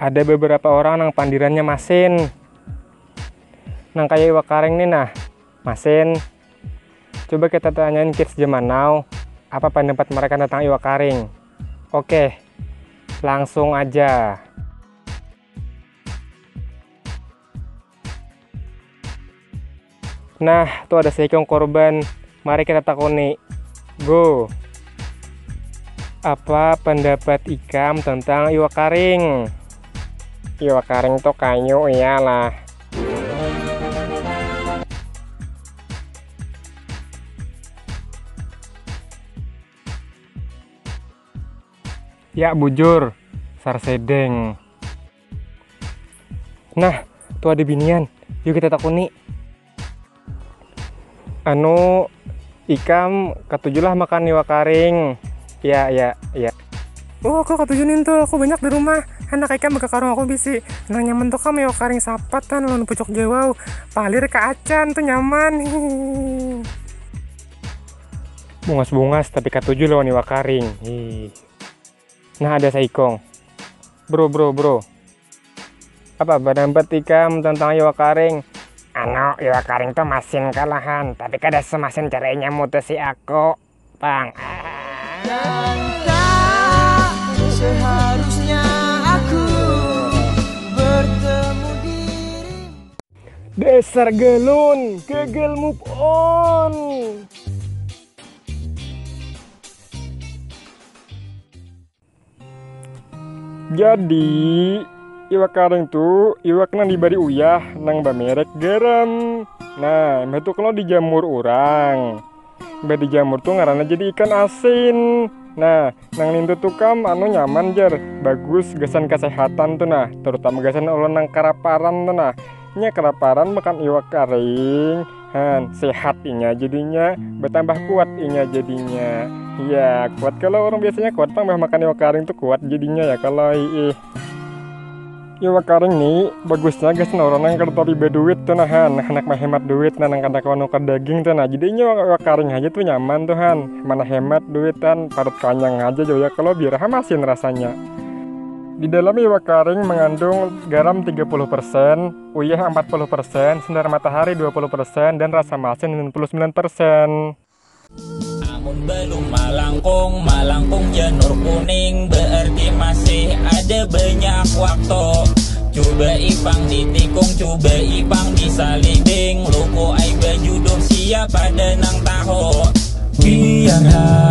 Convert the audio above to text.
Ada beberapa orang nang pandirannya masin. Nang kayak iwak karing nih nah, masin. Coba kita tanyain kids zaman now, apa pendapat mereka tentang iwak karing. Oke, langsung aja. Nah, tuh ada seekor korban. Mari kita takoni. Go. Apa pendapat Ikam tentang iwak karing? Iwak karing tuh kayu iyalah. Ya bujur, sarsedeng. Nah, tuh ada binian. Yuk kita takuni. Ikam ketujuh makan iwak karing. Ya. Oh, aku ketujunin tuh, aku banyak di rumah. Anak Ikam baka karung aku bisi. Nang nyaman tuh kamu iwak karing sapatan lawan pucuk jawau. Palir ke acan tuh nyaman. Bungas-bungas tapi ketujuh lawan iwak karing. Nah, ada saikong. Bro. Apa pendapat Ikam tentang iwak karing? Iwak karing tuh masin kalahan, tapi kada semasin caranya mutasi aku, Bang. Dan tak seharusnya aku bertemu dirimu. Dasar galon, gagal move on. Jadi iwak karing tuh iwak nang dibari uyah nang bamerek garam. Nah, itu kalau dijamur orang. Dijamur tuh ngaranna jadi ikan asin. Nah, nang nintu tuh kam nyaman jar, bagus gasan kesehatan tuh nah, terutama gasan ulun nang karaparan tuh nah. Nya karaparan makan iwak karing, sehat inya jadinya, bertambah kuat inya jadinya. Ya, kuat kalau orang biasanya kuat tambah makan iwak karing tuh kuat jadinya ya kalau iwak karing nih bagusnya guys orang yang kerja riba duit tuh nah anak mah hemat duit nah nang kada kawan daging tuh nah jadinya iwak karing aja tuh nyaman tuh mana hemat duit parut kanyang aja ya kalau biar masin rasanya. Di dalam iwak karing mengandung garam 30%, uyah 40%, sinar matahari 20% dan rasa masin 99%. Namun belum malangkung janur kuning, berarti masih ada banyak waktu. Coba ipang ditikung, coba ipang disaliding, loko ai baju dong siapa dan nang tahu. Biar